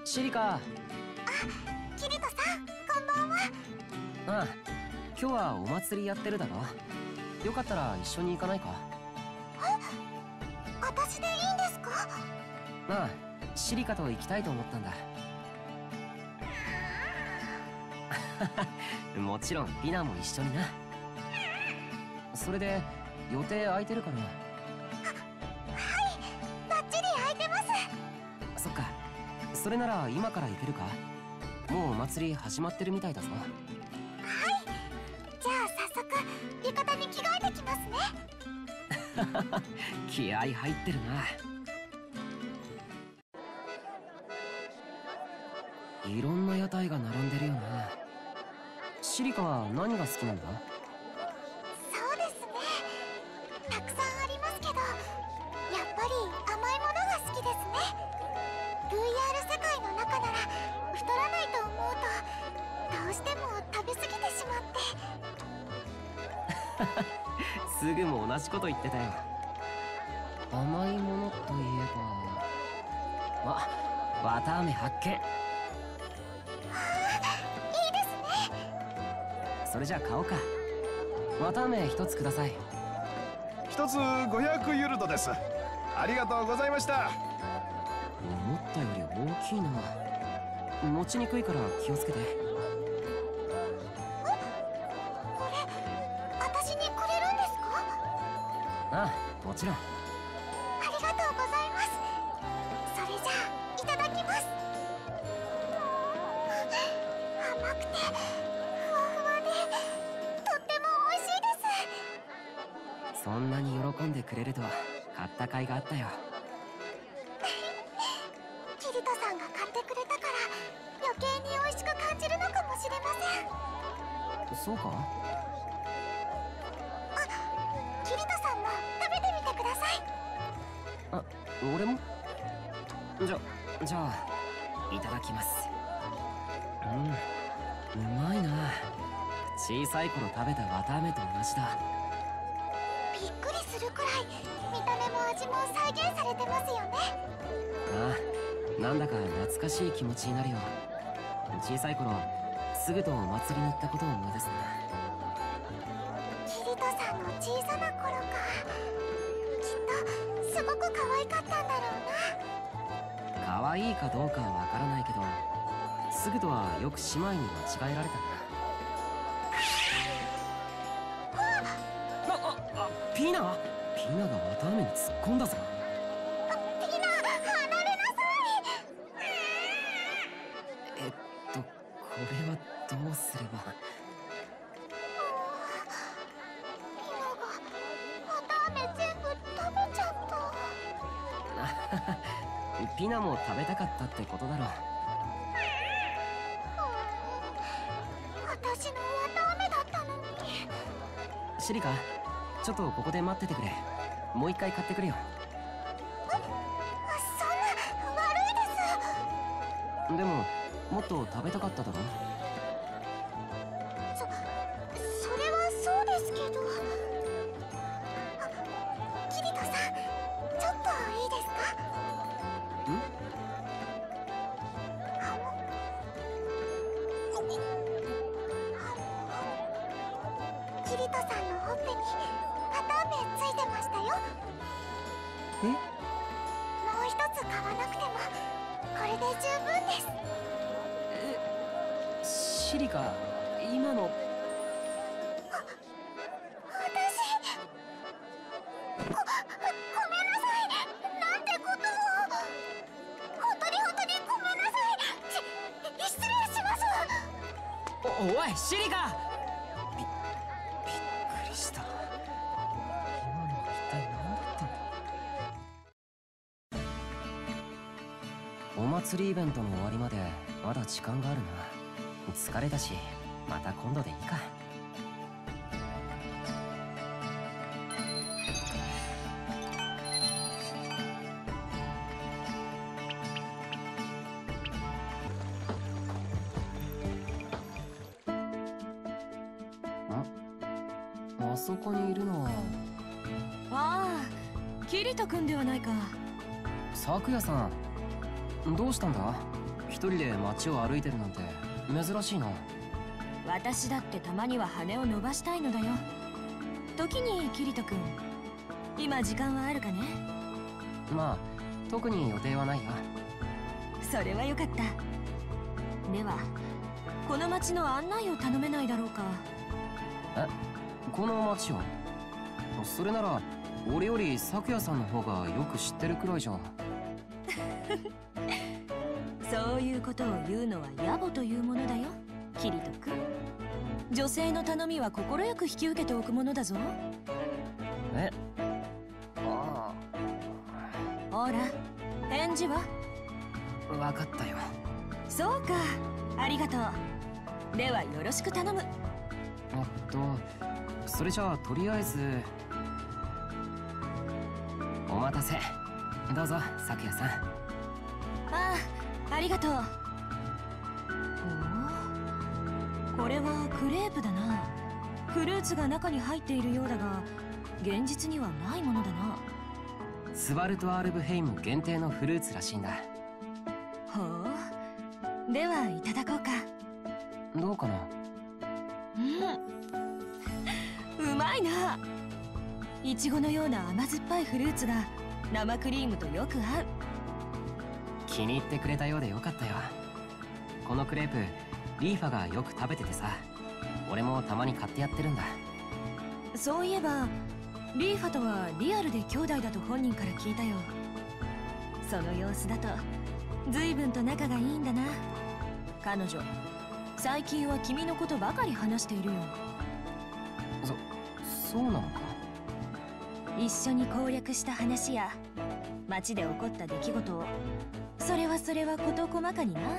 シリカ。 キリトさん、こんばんは。 ああ、今日はお祭りやってるだろ。よかったら一緒に行かないか。 私でいいんですか？ ああ、シリカと行きたいと思ったんだ。もちろんピナも一緒にな。それで予定空いてるかな？ はい、バッチリ空いてます。 そっか。それなら今から行けるか？もうお祭り始まってるみたいだぞ。 はい、じゃあ早速浴衣に着替えてきますね。 気合入ってるな。いろんな屋台が並んでるよな。シリカは何が好きなんだ？ そうですね、たくさんありますけど、やっぱり甘いものが好きですね。 VR 世界の中なら太らないと思うと、どうしても食べ過ぎてしまって。 すぐも同じこと言ってたよ。甘いものといえば、あ、綿あめ発見。 いいですね。 それじゃあ買おうか。綿あめ一つください。 一つ500ユルドです。ありがとうございました。 思ったより大きいな。持ちにくいから気をつけて。 これ、私にくれるんですか？ ああ、もちろん。 ありがとうございます。それじゃあいただきます。甘くてふわふわでとっても美味しいです。 そんなに喜んでくれるとは買った甲斐があったよ。 キリトさんが買ってくれたから余計に美味しく感じるのかもしれません。 そうか？ キリトさんも食べてみてください。 あ、俺も？じゃあいただきます。うまいな。小さい頃食べた綿あめと同じだ。 びっくりするくらい見た目も味も再現されてますよね。 ああ、なんだか懐かしい気持ちになるよ。小さい頃すぐとお祭りに行ったことを思い出すな。 キリトさんの小さな頃か。きっとすごく可愛かったんだろうな。 可愛いかどうかはわからないけど、すぐとはよく姉妹に間違えられたな。ピーナが綿あめに突っ込んだぞ。 ピナ、離れなさい。 これはどうすれば。 ピナが綿あめ全部食べちゃった。 ピナも食べたかったってことだろう。 私の綿あめだったのに。 シリカ、ちょっとここで待っててくれ。もう一回買ってくれよ。 そんな、悪いです。 でももっと食べたかっただろ。 それはそうですけど。キリトさん、ちょっといいですか？キリトさんのほっぺに綿あめついてましたよ。 え？ もう一つ買わなくてもこれで十分です。 シリカ、今の。 私、ごめんなさい。なんてことを。本当にごめんなさい。失礼します。 おいシリカ、びっくりした。今のは一体何だったんだ。お祭りイベントの終わりまでまだ時間があるな。疲れたしまた今度でいいか。あそこにいるのは。 ああ、キリト君ではないか。 咲夜さん、どうしたんだ？ 一人で街を歩いてるなんて珍しいな。 私だってたまには羽を伸ばしたいのだよ。時にキリト君、今時間はあるかね？ まあ特に予定はないよ。 それはよかった。ではこの町の案内を頼めないだろうか？ え、この街を？それなら俺より咲夜さんの方がよく知ってるくらいじゃん。 そういうことを言うのは野暮というものだよ、キリト君。女性の頼みは快く引き受けておくものだぞ。 え、あほら、返事は？ あ、わかったよ。 そうか、ありがとう。ではよろしく頼む。 それじゃあとりあえずお待たせ。どうぞ咲夜さん。 ああ、ありがとう。おお、これはクレープだな。フルーツが中に入っているようだが現実にはないものだな。 スバルト・アルブヘイム限定のフルーツらしいんだ。 ほう、ではいただこうか。 どうかな？ うまいな。イチゴのような甘酸っぱいフルーツが生クリームとよく合う。 気に入ってくれたようでよかったよ。このクレープリーファがよく食べててさ、俺もたまに買ってやってるんだ。 そういえばリーファとはリアルで兄弟だと本人から聞いたよ。その様子だと随分と仲がいいんだな。彼女最近は君のことばかり話しているよ。 そうなのか？ 一緒に攻略した話や街で起こった出来事をそれは事細かにな。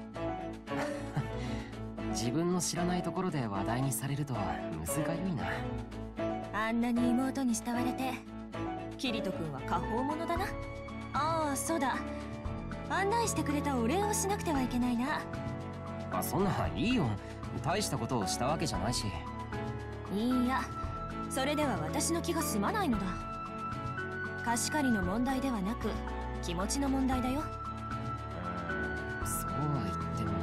自分の知らないところで話題にされるとむずがゆいな。 あんなに妹に慕われてキリト君は果報者だな。ああ、そうだ、案内してくれたお礼をしなくてはいけないな。 あ、そんないいよ。大したことをしたわけじゃないし。 いいや、それでは私の気が済まないのだ。貸し借りの問題ではなく気持ちの問題だよ。 そうは言っても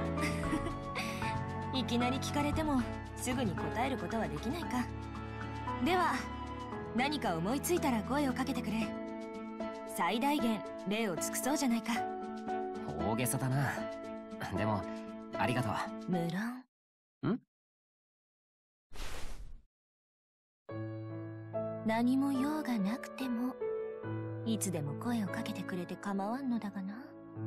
な。 いきなり聞かれてもすぐに答えることはできないか。では何か思いついたら声をかけてくれ。最大限礼を尽くそうじゃないか。 大げさだな。でもありがとう。 無論。何も用がなくてもいつでも声をかけてくれて構わんのだがな。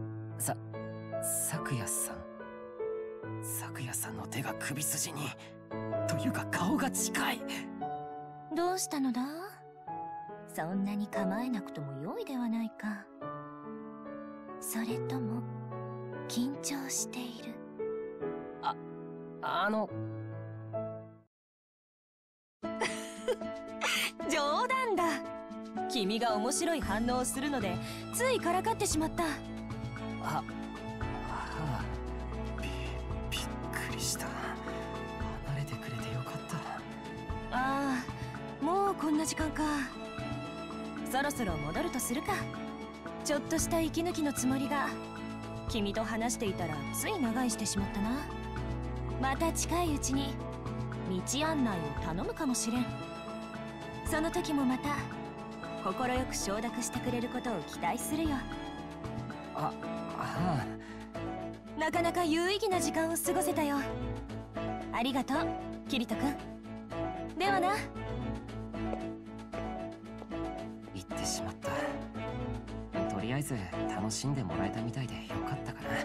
咲夜さん。咲夜さんの手が首筋に、というか顔が近い。 どうしたのだ？そんなに構えなくとも良いではないか。それとも緊張している？冗談だ。君が面白い反応をするのでついからかってしまった。 びっくりした。離れてくれてよかった。 ああ、もうこんな時間か。そろそろ戻るとするか。ちょっとした息抜きのつもりが君と話していたらつい長居してしまったな。また近いうちに道案内を頼むかもしれん。その時もまた快く承諾してくれることを期待するよ。なかなか有意義な時間を過ごせたよ。ありがとう、キリト君。ではな。 言ってしまった。とりあえず楽しんでもらえたみたいでよかったかな。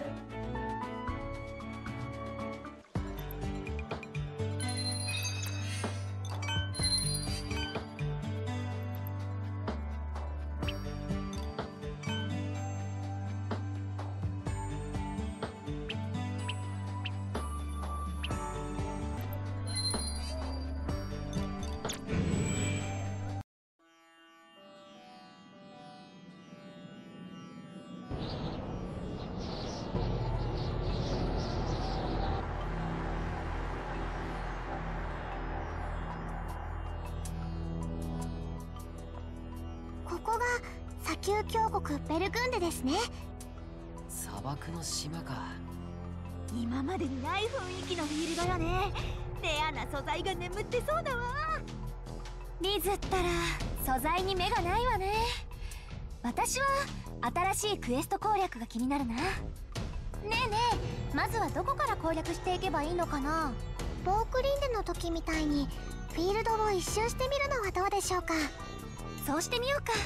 ここが砂丘峡谷ベルグンデですね。 砂漠の島か。 今までにない雰囲気のフィールドよね。レアな素材が眠ってそうだわ。 リズったら素材に目がないわね。私は新しいクエスト攻略が気になるな。ねえねえ、まずはどこから攻略していけばいいのかな。ボークリンデの時みたいにフィールドを一周してみるのはどうでしょうか。そうしてみようか。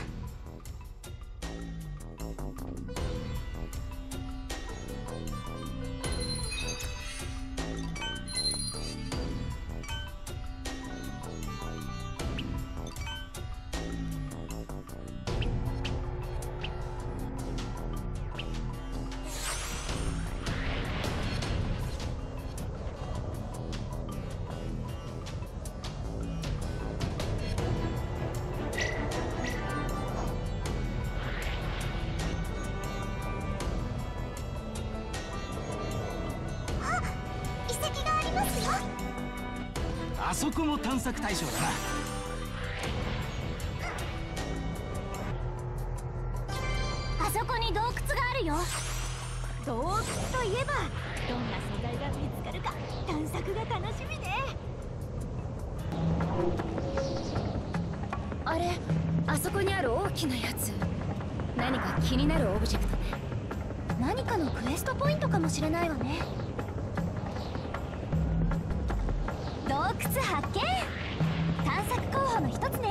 あそこも探索対象だな。 あそこに洞窟があるよ。 洞窟といえばどんな素材が見つかるか探索が楽しみね。 あれ、あそこにある大きなやつ、何か気になるオブジェクトね。 何かのクエストポイントかもしれないわね。洞窟発見。探索候補の一つね。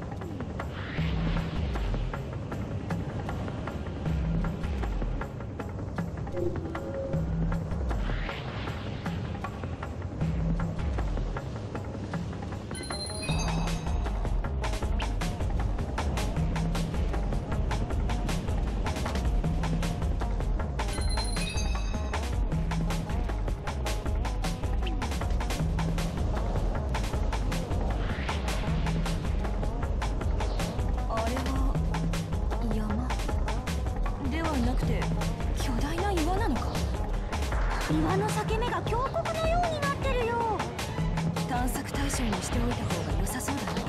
岩の裂け目が峡谷のようになってるよ。 探索対象にしておいた方が良さそうだね。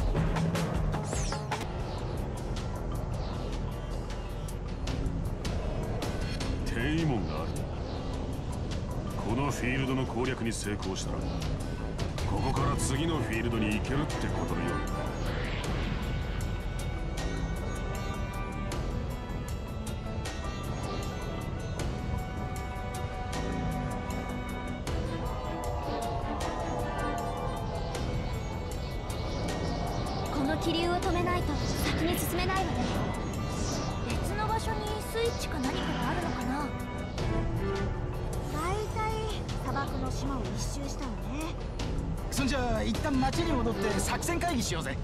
転移門がある。このフィールドの攻略に成功したらここから次のフィールドに行けるってことのようだ。 気流を止めないと先に進めないわね。別の場所にスイッチか何かがあるのかな。 だいたい砂漠の島を一周したわね。 そんじゃあ一旦町に戻って作戦会議しようぜ。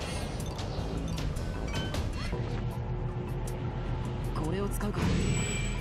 これを使うか。